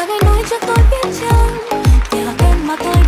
mà hãy nói cho tôi biết chăng nhờ em mà tôi